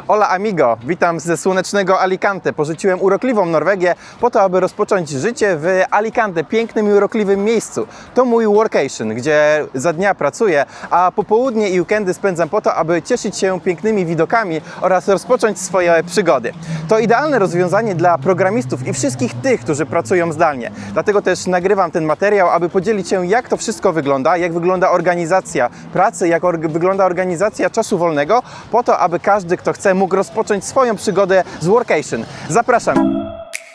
Hola amigo, witam ze słonecznego Alicante. Porzuciłem urokliwą Norwegię po to, aby rozpocząć życie w Alicante, pięknym i urokliwym miejscu. To mój workation, gdzie za dnia pracuję, a popołudnie i weekendy spędzam po to, aby cieszyć się pięknymi widokami oraz rozpocząć swoje przygody. To idealne rozwiązanie dla programistów i wszystkich tych, którzy pracują zdalnie. Dlatego też nagrywam ten materiał, aby podzielić się, jak to wszystko wygląda, jak wygląda organizacja pracy, jak wygląda organizacja czasu wolnego, po to, aby każdy, kto chce, mógł rozpocząć swoją przygodę z workation. Zapraszam!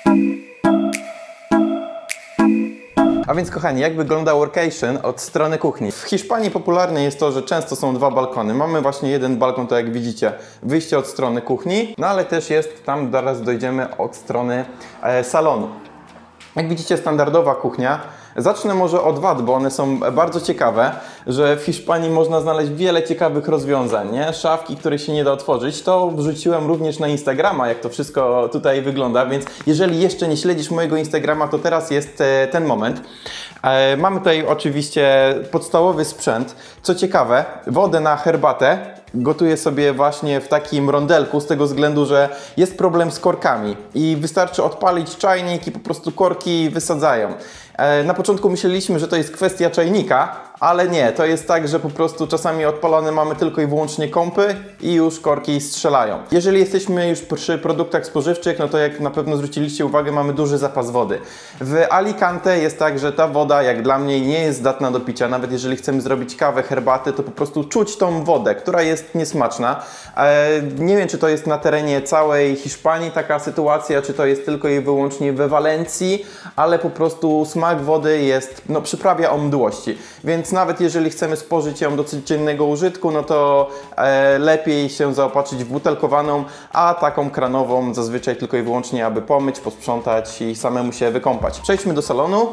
A więc kochani, jak wygląda workation od strony kuchni? W Hiszpanii popularne jest to, że często są dwa balkony. Mamy właśnie jeden balkon, to jak widzicie, wyjście od strony kuchni, no ale też jest, tam zaraz dojdziemy, od strony salonu. Jak widzicie, standardowa kuchnia. Zacznę może od wad, bo one są bardzo ciekawe, że w Hiszpanii można znaleźć wiele ciekawych rozwiązań, nie? Szafki, których się nie da otworzyć. To wrzuciłem również na Instagrama, jak to wszystko tutaj wygląda, więc jeżeli jeszcze nie śledzisz mojego Instagrama, to teraz jest ten moment. Mamy tutaj oczywiście podstawowy sprzęt. Co ciekawe, wodę na herbatę gotuję sobie właśnie w takim rondelku z tego względu, że jest problem z korkami i wystarczy odpalić czajnik i po prostu korki wysadzają. Na początku myśleliśmy, że to jest kwestia czajnika, ale nie, to jest tak, że po prostu czasami odpalone mamy tylko i wyłącznie kąpy i już korki strzelają. Jeżeli jesteśmy już przy produktach spożywczych, no to jak na pewno zwróciliście uwagę, mamy duży zapas wody. W Alicante jest tak, że ta woda, jak dla mnie, nie jest zdatna do picia. Nawet jeżeli chcemy zrobić kawę, herbatę, to po prostu czuć tą wodę, która jest niesmaczna. Nie wiem, czy to jest na terenie całej Hiszpanii taka sytuacja, czy to jest tylko i wyłącznie we Walencji, ale po prostu smak wody jest, no, przyprawia o mdłości. Więc nawet jeżeli chcemy spożyć ją do codziennego użytku, no to lepiej się zaopatrzyć w butelkowaną, a taką kranową zazwyczaj tylko i wyłącznie, aby pomyć, posprzątać i samemu się wykąpać. Przejdźmy do salonu.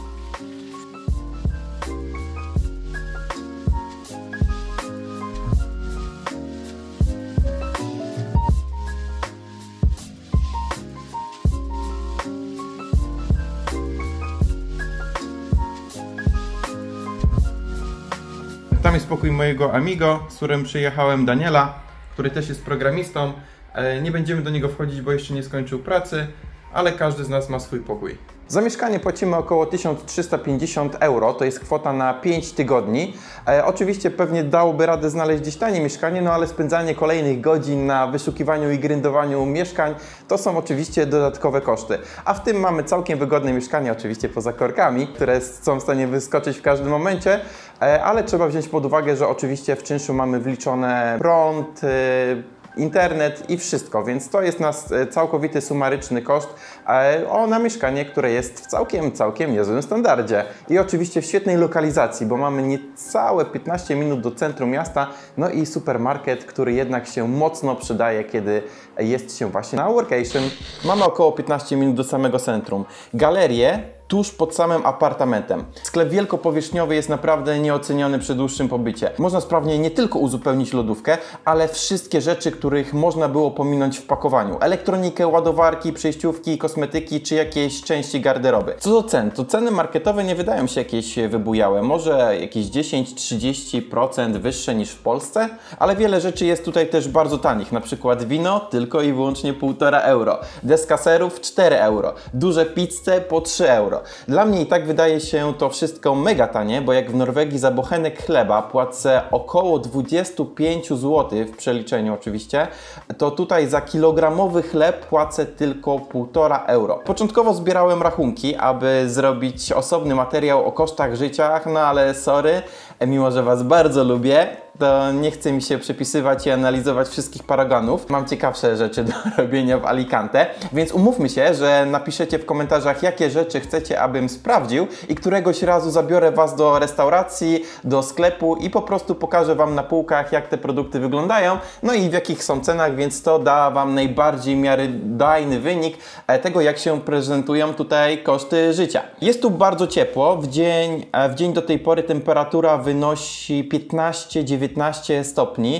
Tam jest pokój mojego amigo, z którym przyjechałem, Daniela, który też jest programistą. Nie będziemy do niego wchodzić, bo jeszcze nie skończył pracy, ale każdy z nas ma swój pokój. Za mieszkanie płacimy około 1350 euro, to jest kwota na 5 tygodni. Oczywiście pewnie dałoby radę znaleźć gdzieś tanie mieszkanie, no ale spędzanie kolejnych godzin na wyszukiwaniu i grindowaniu mieszkań to są oczywiście dodatkowe koszty. A w tym mamy całkiem wygodne mieszkanie, oczywiście poza korkami, które są w stanie wyskoczyć w każdym momencie, ale trzeba wziąć pod uwagę, że oczywiście w czynszu mamy wliczone prąd, internet i wszystko, więc to jest nasz całkowity sumaryczny koszt na mieszkanie, które jest w całkiem niezłym standardzie. I oczywiście w świetnej lokalizacji, bo mamy niecałe 15 minut do centrum miasta, no i supermarket, który jednak się mocno przydaje, kiedy jest się właśnie na workation. Mamy około 15 minut do samego centrum. Galerię tuż pod samym apartamentem. Sklep wielkopowierzchniowy jest naprawdę nieoceniony przy dłuższym pobycie. Można sprawnie nie tylko uzupełnić lodówkę, ale wszystkie rzeczy, których można było pominąć w pakowaniu. Elektronikę, ładowarki, przejściówki, kosmetyki czy jakieś części garderoby. Co do cen, to ceny marketowe nie wydają się jakieś wybujałe. Może jakieś 10-30% wyższe niż w Polsce, ale wiele rzeczy jest tutaj też bardzo tanich. Na przykład wino tylko i wyłącznie 1,5 euro. Deska serów 4 euro. Duże pizze po 3 euro. Dla mnie i tak wydaje się to wszystko mega tanie, bo jak w Norwegii za bochenek chleba płacę około 25 zł w przeliczeniu oczywiście, to tutaj za kilogramowy chleb płacę tylko 1,5 euro. Początkowo zbierałem rachunki, aby zrobić osobny materiał o kosztach życia, no ale sorry, mimo że Was bardzo lubię, to nie chce mi się przepisywać i analizować wszystkich paragonów. Mam ciekawsze rzeczy do robienia w Alicante, więc umówmy się, że napiszecie w komentarzach, jakie rzeczy chcecie, abym sprawdził i któregoś razu zabiorę Was do restauracji, do sklepu i po prostu pokażę Wam na półkach, jak te produkty wyglądają, no i w jakich są cenach, więc to da Wam najbardziej miarodajny wynik tego, jak się prezentują tutaj koszty życia. Jest tu bardzo ciepło. W dzień do tej pory temperatura wynosi 15-19 stopni.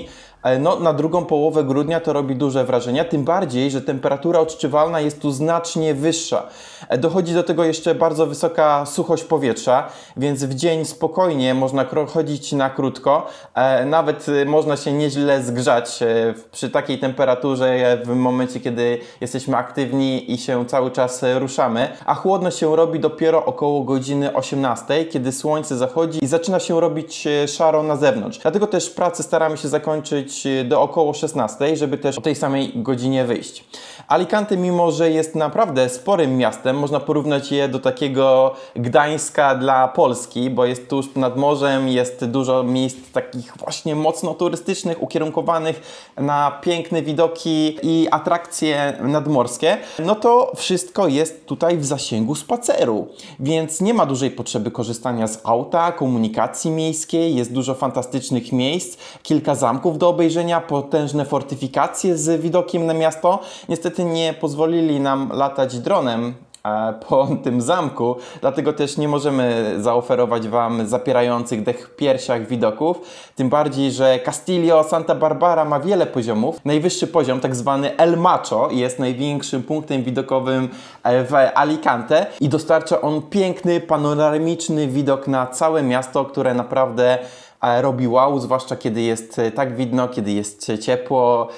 no na drugą połowę grudnia to robi duże wrażenie, tym bardziej, że temperatura odczuwalna jest tu znacznie wyższa. Dochodzi do tego jeszcze bardzo wysoka suchość powietrza, więc w dzień spokojnie można chodzić na krótko, nawet można się nieźle zgrzać przy takiej temperaturze w momencie, kiedy jesteśmy aktywni i się cały czas ruszamy, a chłodno się robi dopiero około godziny 18, kiedy słońce zachodzi i zaczyna się robić szaro na zewnątrz. Dlatego też pracę staramy się zakończyć do około 16, żeby też o tej samej godzinie wyjść. Alicante, mimo że jest naprawdę sporym miastem, można porównać je do takiego Gdańska dla Polski, bo jest tuż nad morzem, jest dużo miejsc takich właśnie mocno turystycznych, ukierunkowanych na piękne widoki i atrakcje nadmorskie. No to wszystko jest tutaj w zasięgu spaceru, więc nie ma dużej potrzeby korzystania z auta, komunikacji miejskiej, jest dużo fantastycznych miejsc, kilka zamków do obejrzenia, potężne fortyfikacje z widokiem na miasto. Niestety nie pozwolili nam latać dronem po tym zamku, dlatego też nie możemy zaoferować Wam zapierających dech w piersiach widoków, tym bardziej, że Castillo Santa Barbara ma wiele poziomów. Najwyższy poziom, tak zwany El Macho, jest największym punktem widokowym w Alicante i dostarcza on piękny, panoramiczny widok na całe miasto, które naprawdę robi wow, zwłaszcza kiedy jest tak widno, kiedy jest ciepło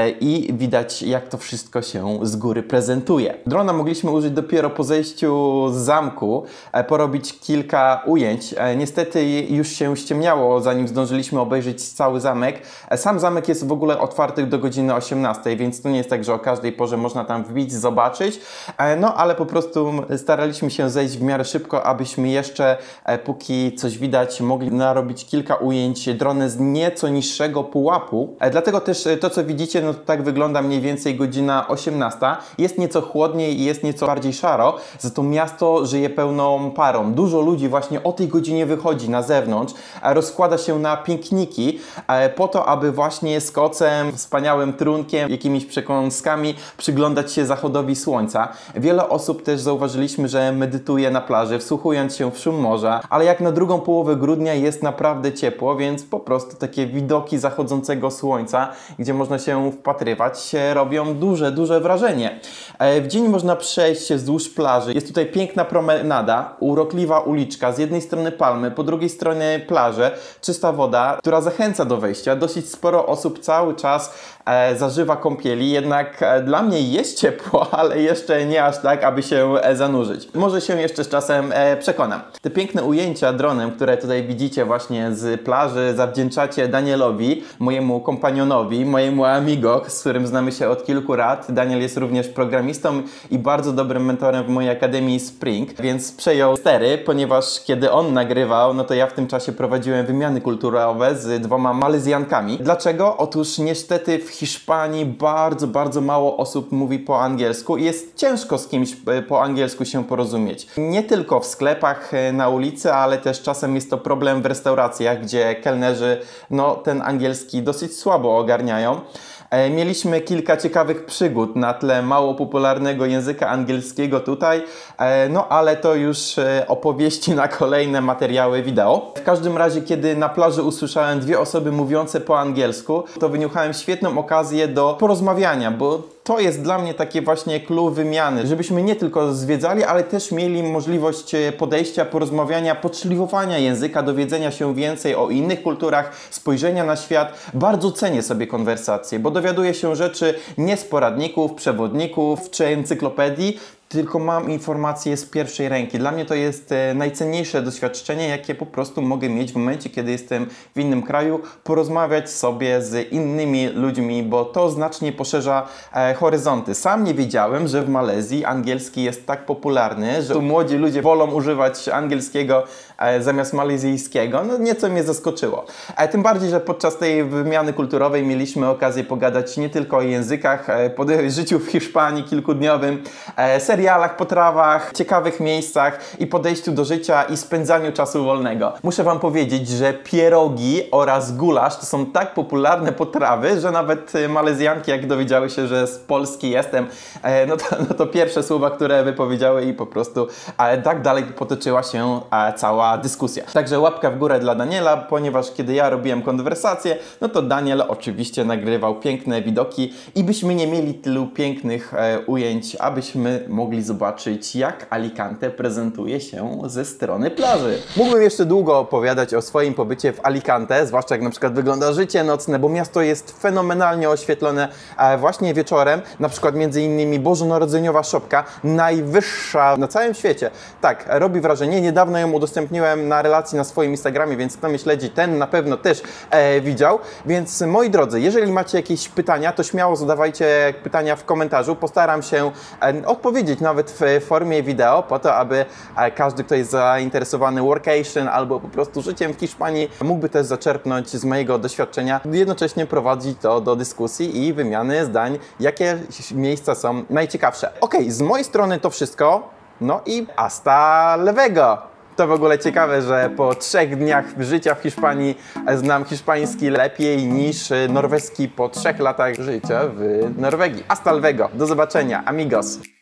i widać, jak to wszystko się z góry prezentuje. Drona mogliśmy użyć dopiero po zejściu z zamku, porobić kilka ujęć. Niestety już się ściemniało, zanim zdążyliśmy obejrzeć cały zamek. Sam zamek jest w ogóle otwarty do godziny 18, więc to nie jest tak, że o każdej porze można tam wbić, zobaczyć. No ale po prostu staraliśmy się zejść w miarę szybko, abyśmy jeszcze, póki coś widać, mogli narobić kilka ujęć dronem z nieco niższego pułapu. Dlatego też to, co widzicie, no to tak wygląda mniej więcej godzina 18. Jest nieco chłodniej i jest nieco bardziej szaro, za to miasto żyje pełną parą. Dużo ludzi właśnie o tej godzinie wychodzi na zewnątrz, rozkłada się na pikniki po to, aby właśnie z kocem, wspaniałym trunkiem, jakimiś przekąskami przyglądać się zachodowi słońca. Wiele osób też zauważyliśmy, że medytuje na plaży, wsłuchując się w szum morza, ale jak na drugą połowę grudnia jest naprawdę ciepło, więc po prostu takie widoki zachodzącego słońca, gdzie można się wpatrywać, robią duże wrażenie. W dzień można przejść się wzdłuż plaży. Jest tutaj piękna promenada, urokliwa uliczka, z jednej strony palmy, po drugiej stronie plaże, czysta woda, która zachęca do wejścia. Dosyć sporo osób cały czas zażywa kąpieli, jednak dla mnie jest ciepło, ale jeszcze nie aż tak, aby się zanurzyć. Może się jeszcze z czasem przekonam. Te piękne ujęcia dronem, które tutaj widzicie właśnie z plaży, zawdzięczacie Danielowi, mojemu kompanionowi, mojemu amigo, z którym znamy się od kilku lat. Daniel jest również programistą i bardzo dobrym mentorem w mojej akademii Spring, więc przejął stery, ponieważ kiedy on nagrywał, no to ja w tym czasie prowadziłem wymiany kulturowe z 2 Malezyjankami. Dlaczego? Otóż niestety w Hiszpanii bardzo mało osób mówi po angielsku i jest ciężko z kimś po angielsku się porozumieć. Nie tylko w sklepach, na ulicy, ale też czasem jest to problem w restauracjach, gdzie kelnerzy no, ten angielski dosyć słabo ogarniają. Mieliśmy kilka ciekawych przygód na tle mało popularnego języka angielskiego tutaj, no ale to już opowieści na kolejne materiały wideo. W każdym razie, kiedy na plaży usłyszałem 2 osoby mówiące po angielsku, to wyniuchałem świetną okazję do porozmawiania, bo to jest dla mnie takie właśnie clue wymiany, żebyśmy nie tylko zwiedzali, ale też mieli możliwość podejścia, porozmawiania, podszlifowania języka, dowiedzenia się więcej o innych kulturach, spojrzenia na świat. Bardzo cenię sobie konwersacje, bo dowiaduję się rzeczy nie z poradników, przewodników czy encyklopedii, tylko mam informacje z pierwszej ręki. Dla mnie to jest najcenniejsze doświadczenie, jakie po prostu mogę mieć w momencie, kiedy jestem w innym kraju, porozmawiać sobie z innymi ludźmi, bo to znacznie poszerza horyzonty. Sam nie wiedziałem, że w Malezji angielski jest tak popularny, że tu młodzi ludzie wolą używać angielskiego zamiast malezyjskiego. No nieco mnie zaskoczyło. Tym bardziej, że podczas tej wymiany kulturowej mieliśmy okazję pogadać nie tylko o językach, po życiu w Hiszpanii kilkudniowym, serialach, potrawach, ciekawych miejscach i podejściu do życia i spędzaniu czasu wolnego. Muszę wam powiedzieć, że pierogi oraz gulasz to są tak popularne potrawy, że nawet Malezjanki, jak dowiedziały się, że z Polski jestem, no to pierwsze słowa, które wypowiedziały i po prostu tak dalej potoczyła się cała dyskusja. Także łapka w górę dla Daniela, ponieważ kiedy ja robiłem konwersację, no to Daniel oczywiście nagrywał piękne widoki i byśmy nie mieli tylu pięknych ujęć, abyśmy mogli zobaczyć, jak Alicante prezentuje się ze strony plaży. Mógłbym jeszcze długo opowiadać o swoim pobycie w Alicante, zwłaszcza jak na przykład wygląda życie nocne, bo miasto jest fenomenalnie oświetlone właśnie wieczorem, na przykład między innymi bożonarodzeniowa szopka, najwyższa na całym świecie. Tak, robi wrażenie. Niedawno ją udostępniłem na relacji na swoim Instagramie, więc kto mnie śledzi, ten na pewno też widział. Więc moi drodzy, jeżeli macie jakieś pytania, to śmiało zadawajcie pytania w komentarzu. Postaram się odpowiedzieć nawet w formie wideo, po to, aby każdy, kto jest zainteresowany workation albo po prostu życiem w Hiszpanii, mógłby też zaczerpnąć z mojego doświadczenia, jednocześnie prowadzić to do dyskusji i wymiany zdań, jakie miejsca są najciekawsze. Okej, z mojej strony to wszystko. No i hasta luego! To w ogóle ciekawe, że po 3 dniach życia w Hiszpanii znam hiszpański lepiej niż norweski po 3 latach życia w Norwegii. Hasta luego! Do zobaczenia, amigos!